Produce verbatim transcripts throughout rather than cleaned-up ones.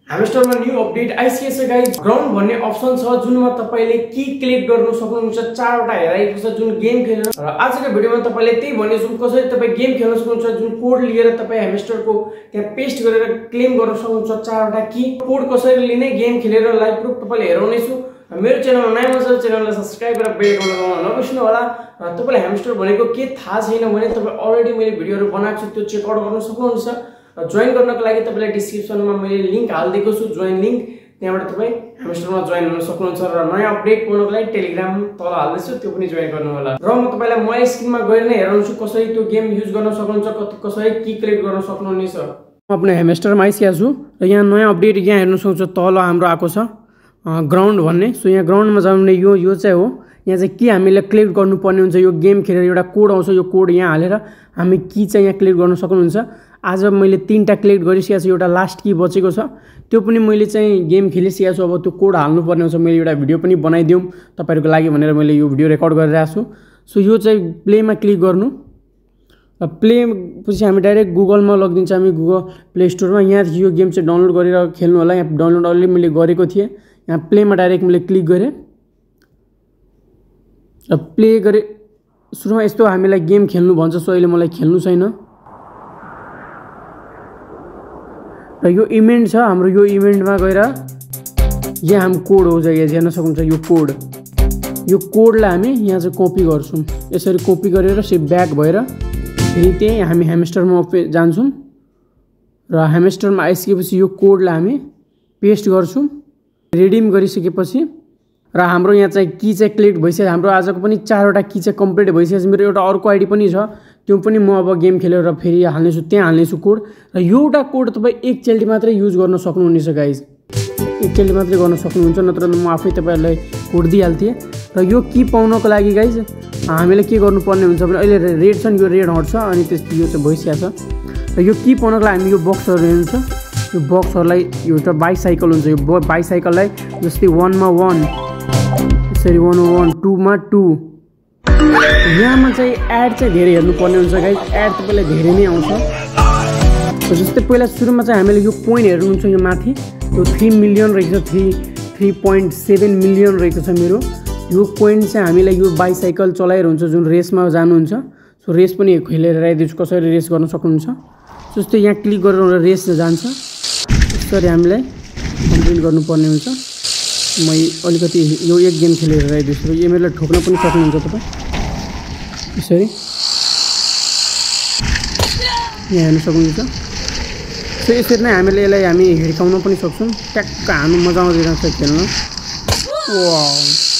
ह्यामस्टरमा new update आइसकेछ guys. Ground भन्ने option छ जुनमा तपाईले की क्लिक गर्न सक्नुहुन्छ। चारवटा हेराइएको छ जुन गेम खेलेर, र आजको भिडियोमा तपाईले त्यही भन्नेछु कसरी तपाई गेम खेल्न सक्नुहुन्छ। जुन कोड लिएर तपाई ह्यामस्टरको त्यहाँ पेस्ट गरेर क्लेम गर्न सक्नुहुन्छ चारवटा की। कोड कसरी लिने गेम खेलेर लाइभ प्रुफ तपाईले हेराउनेछु। मेरो च्यानलमा नयाँ हुनुहुन्छ च्यानललाई सब्स्क्राइब गरेर बेल आइकन दबाउन नबिर्सनु होला। र तपाईलाई ह्यामस्टर भनेको के थाहा छैन भने तपाई अलरेडी मैले भिडियोहरु बनाएको छु, त्यो चेक आउट गर्न सक्नुहुन्छ। जोइन गर्नको लागि तपाईलाई डिस्क्रिप्सनमा मैले लिंक हाल्दिएको छु, जोइन लिंक, त्यहाँबाट तपाई ह्यामस्टरमा जोइन हुन सक्नुहुन्छ। र नयाँ अपडेट पाउनको लागि टेलिग्राम तल हाल्दैछु, त्यो पनि जोइन गर्नु होला। र म तपाईलाई मोबाइल स्क्रिनमा गएर नै हेराउँछु कसरी त्यो गेम युज गर्न सक्नुहुन्छ, कसरी की क्लिक गर्न सक्नुहुनेछ। म आफ्नो ह्यामस्टरमा आइसकेको छु र यहाँ नयाँ अपडेट यहाँ हेर्न सक्नुहुन्छ। तल हाम्रो आएको छ ग्राउन्ड भन्ने। सो यहाँ ग्राउन्डमा जाउने यो यो चाहिँ हो। यहाँ चाहिँ के हामीले क्लिक गर्नुपर्ने हुन्छ, यो गेम खेलेर एउटा कोड आउँछ, यो कोड यहाँ हालेर हामी की चाहिँ यहाँ क्लिक गर्न सक्नुहुन्छ। आज मैले तीनटा क्लिक गरिसकेको छु, एउटा लास्ट की बचेको छ, त्यो पनि मैले चाहिँ गेम खेलिसकेको छु। अब त्यो कोड हाल्नुपर्ने हुन्छ। मैले एउटा भिडियो पनि बनाइदिउँ तपाईहरुको लागि भनेर मैले यो भिडियो रेकर्ड गरिरहेको छु। सो यो चाहिँ प्लेमा क्लिक गर्नु, र प्ले पछि हामी डाइरेक्ट गुगलमा लगिदिन्छ, हामी गुगल प्ले स्टोरमा। यहाँ यो गेम चाहिँ डाउनलोड गरेर खेल्नु होला। यहाँ डाउनलोड अलरेडी मैले गरेको थिएँ। यहाँ प्लेमा डाइरेक्ट मैले क्लिक गरेँ र प्ले गरेँ। सुरुमा यस्तो हामीलाई गेम खेल्नु भन्छ, सो अहिले मलाई खेल्नु छैन। र यो इभेन्ट छ हाम्रो, यो इभेन्टमा गएर यहाँ हाम्रो कोड हो यहाँ हेर्न सक्नुहुन्छ। यो कोड यो कोडलाई हामी यहाँ चाहिँ कपी गर्छौँ। यसरी कपी गरेर से ब्याक भएर फेरि त्यही हामी ह्यामस्टरमा जान्छौँ र ह्यामस्टरमा आइसकेपछि यो कोडलाई हामी पेस्ट गर्छौँ। रिडिम गरिसकेपछि र हाम्रो यहाँ चाहिँ की चाहिँ क्लिक भइसक्यो। हाम्रो आजको पनि चारवटा की चाहिँ कम्प्लिट भइसकेछ। मेरो एउटा अर्को आइडी पनि छ, त्यो पनि म अब गेम खेलेर फेरि हाल्नेछु, त्यहाँ हाल्नेछु कोड। र एउटा कोड तपाईँ एकचोटि मात्रै युज गर्न सक्नुहुनेछ गाइज, एकचोटि मात्रै गर्न सक्नुहुन्छ, नत्र म आफै तपाईँहरूलाई कोड दिइहाल्थेँ। र यो की पाउनको लागि गाइज हामीले के गर्नुपर्ने हुन्छ भने अहिले रेड छ नि, यो रेड हट्छ अनि त्यस यो चाहिँ भइसकेको छ। र यो की पाउनको लागि हामी यो बक्सहरू हेर्नुहुन्छ, यो बक्सहरूलाई एउटा बाइसाइकल हुन्छ, यो बाइसाइकललाई जस्तै वानमा वान, यसरी वान वान टूमा टू। यहाँमा चाहिँ एड चाहिँ धेरै हेर्नुपर्ने हुन्छ गाइज। एड तपाईँलाई धेरै नै आउँछ। जस्तै पहिला सुरुमा चाहिँ हामीले यो पोइन्ट हेर्नुहुन्छ, यो माथि यो थ्री मिलियन रहेको छ, three three point seven million रहेको छ मेरो। यो पोइन्ट चाहिँ हामीलाई यो बाइसाइकल चलाएर हुन्छ, जुन रेसमा जानुहुन्छ। सो रेस पनि खेलेर आइदिन्छु कसरी रेस गर्न सक्नुहुन्छ। जस्तै यहाँ क्लिक गरेर रेस जान्छ, यसरी हामीलाई कम्प्लिट गर्नुपर्ने हुन्छ। म अलिकति यो एक गेम खेलेर आइदिन्छु, यो मेरोलाई ठोक्न पनि सक्नुहुन्छ तपाईँ। यसरी यहाँ हेर्न सक्नुहुन्छ। सो यसरी नै हामीले यसलाई हामी हिर्काउन पनि सक्छौँ। ट्याक्क हाल्नु मजा आउँदैन खेल्न। वाउ,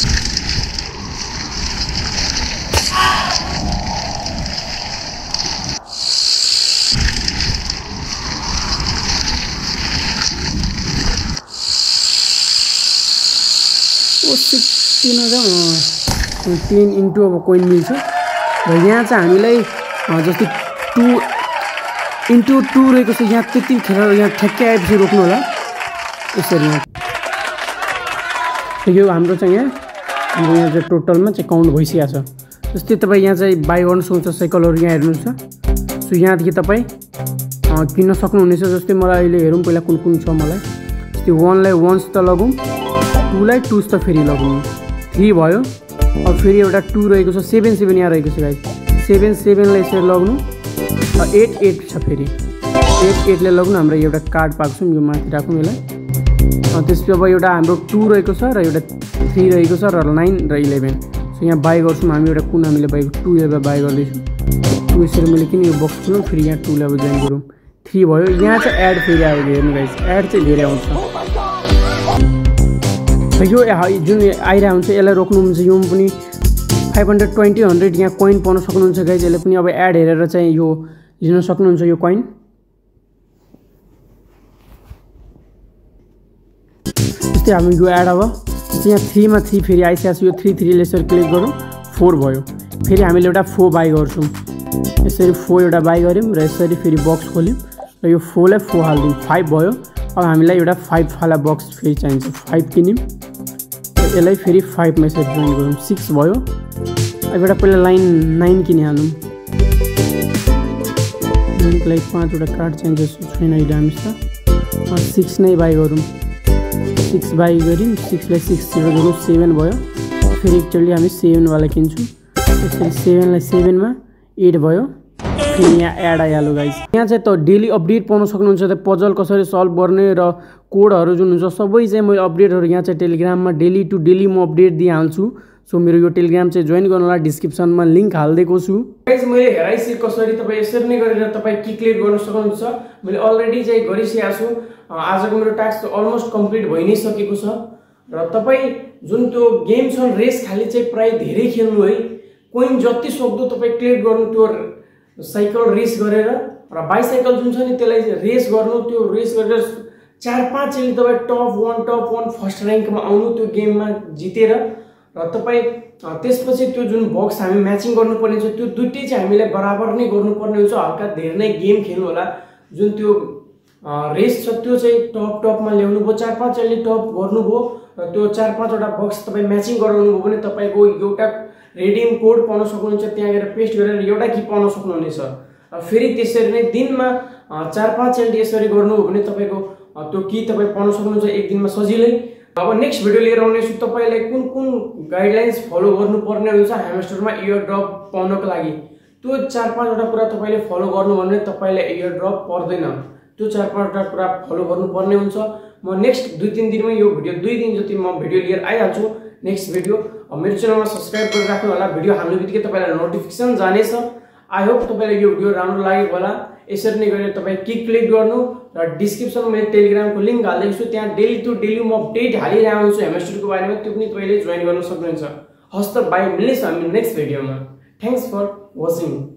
तिन हजार टेन इन्टु अब कोइन मिल्छ। र यहाँ चाहिँ हामीलाई जस्तै टू इन्टु टू रहेको छ, यहाँ त्यति खेलेर यहाँ ठ्याक्कै आएपछि रोक्नु होला। यसरी यहाँ यो हाम्रो चाहिँ यहाँ हाम्रो यहाँ चाहिँ टोटलमा चाहिँ काउन्ट भइसकेको छ। जस्तै तपाईँ यहाँ चाहिँ बाई गर्नु सक्नुहुन्छ, साइकलहरू यहाँ हेर्नुहुन्छ। सो यहाँदेखि तपाईँ किन्न सक्नुहुनेछ। जस्तै मलाई अहिले हेरौँ पहिला कुन कुन छ मलाई। जस्तै वानलाई वान्स त लगौँ, टूलाई टूस त फेरि लगाउनु, थ्री भयो। अब फेरि एउटा टू रहेको छ, सेभेन सेभेन यहाँ रहेको छ गाइस, सेभेन सेभेनलाई यसरी लग्नु। एट एट छ, फेरि एट एटले लग्नु। हाम्रो एउटा कार्ड पाएको छौँ, यो माथि राखौँ यसलाई। त्यसपछि अब एउटा हाम्रो टू रहेको छ र एउटा थ्री रहेको छ र नाइन र इलेभेन। सो यहाँ बाई गर्छौँ हामी, एउटा कुन हामीले बाई टू एउटा बाई गर्दैछौँ। टू यसरी मैले किन यो बक्स खोलौँ, फेरि यहाँ टूलाई अब जोइन गरौँ, थ्री भयो। यहाँ चाहिँ एड फेरि आयो, हेर्नु गाइस एड चाहिँ धेरै आउँछ। यो जुन आइरहेको हुन्छ यसलाई रोक्नुहुन्छ। यो पनि फाइभ हन्ड्रेड ट्वेन्टी हन्ड्रेड यहाँ कोइन पाउन सक्नुहुन्छ गाइज। यसले पनि अब एड हेरेर चाहिँ यो लिन सक्नुहुन्छ यो कोइन। जस्तै हामी यो एड अब यहाँ थ्रीमा थ्री फेरि आइसकेको छ, यो थ्री थ्रीले यसरी क्लिक गरौँ, फोर भयो। फेरि हामीले एउटा फोर बाई गर्छौँ, यसरी फोर एउटा बाई गऱ्यौँ र यसरी फेरि बक्स खोल्यौँ र यो फोरलाई फोर हालिदिउँ, फाइभ भयो। अब हामीलाई एउटा फाइभ वाला बक्स फेरि चाहिन्छ, फाइभ किन्यौँ। यसलाई फेरि फाइभमा यसरी जोइन गरौँ, सिक्स भयो। अब एउटा पहिला लाइन नाइन किनिहालौँ। नाइनको लागि पाँचवटा कार्ड चाहिन्छ, छैन अहिले हामीसँग। सिक्स नै बाई गरौँ, सिक्स बाई गऱ्यौँ, सिक्सलाई सिक्स जिरो गरौँ, सेभेन भयो। फेरि एकचोटि हामी सेभेनवाला किन्छौँ, त्यसरी सेभेनलाई सेभेनमा एट भयो। फेरि यहाँ एड आइहाल्यो गाइस। यहाँ चाहिँ त डेली अपडेट पाउन सक्नुहुन्छ, त्यो पजल कसरी सल्भ गर्ने र कोडहरू जुन हुन्छ सबै चाहिँ मैले अपडेटहरू यहाँ चाहिँ टेलिग्राममा डेली टु डेली म अपडेट दिइहाल्छु। सो मेरो यो टेलिग्राम चाहिँ जोइन गर्नु होला, डिस्क्रिप्सनमा लिङ्क हालिदिएको छु गाइस। मैले हेराइसकेँ कसरी तपाईँ यसरी नै गरेर तपाईँ किक्लेट गर्न सक्नुहुन्छ। मैले अलरेडी चाहिँ गरिसकेको छु। आजको मेरो टास्क अलमोस्ट कम्प्लिट भइ नै सकेको छ। र तपाईँ जुन त्यो गेम छ रेस खाली चाहिँ प्राय धेरै खेल्नु है, कोइन जति सक्दो तपाईँ क्लियर गर्नु त्यो साइकल रेस गरेर, र बाइसाइकल जुन छ नि त्यसलाई रेस गर्नु। त्यो रेस गरेर चार पाँचचोटि तपाईँ top one top one first ऱ्याङ्कमा आउनु त्यो गेममा जितेर। र तपाईँ त्यसपछि त्यो जुन बक्स हामी म्याचिङ गर्नुपर्ने छ त्यो दुइटै चाहिँ हामीले बराबर नै गर्नुपर्ने हुन्छ। हल्का धेरै नै गेम खेल्नु होला। जुन त्यो रेस छ त्यो चाहिँ टप टपमा ल्याउनु भयो, चार पाँचचोटि टप गर्नुभयो र त्यो चार पाँचवटा बक्स तपाईँ म्याचिङ गराउनु भयो भने तपाईँको एउटा रेडियम कोड पाउन सक्नुहुन्छ। त्यहाँ गएर पेस्ट गरेर एउटा कि पाउन सक्नुहुनेछ। फेरि त्यसरी नै दिनमा चार पाँचचोटि यसरी गर्नुभयो भने तपाईँको त्यो कि तपाईँ पाउन सक्नुहुन्छ एक दिनमा सजिलै। अब नेक्स्ट भिडियो लिएर आउनेछु तपाईँलाई कुन कुन गाइडलाइन्स फलो गर्नुपर्ने हुन्छ ह्यामस्टरमा इयर ड्रप पाउनको लागि। त्यो चार पाँचवटा कुरा तपाईँले फलो गर्नु भने तपाईँलाई इयर ड्रप पर्दैन। त्यो चार पाँचवटा कुरा फलो गर्नुपर्ने हुन्छ। म नेक्स्ट दुई तिन दिनमा यो भिडियो दुई दिन जति म भिडियो लिएर आइहाल्छु नेक्स्ट भिडियो। मेरो च्यानलमा सब्सक्राइब गरेर राख्नु होला, भिडियो हाल्नु बित्तिकै तपाईँलाई नोटिफिकेसन जानेछ। आई होप तपाईँलाई यो भिडियो राम्रो लागेको होला। यसरी नै गरेर तपाईँ किक क्लिक गर्नु र डिस्क्रिप्सनमा मैले टेलिग्रामको लिङ्क हालिदिएको छु। त्यहाँ डेली टु डेली म अपडेट हालिरहेको छु ह्यामस्टरको बारेमा, त्यो पनि तपाईँले जोइन गर्न सक्नुहुन्छ। हस् त बाई, मिल्नेछ हामी नेक्स्ट भिडियोमा। Thanks for watching.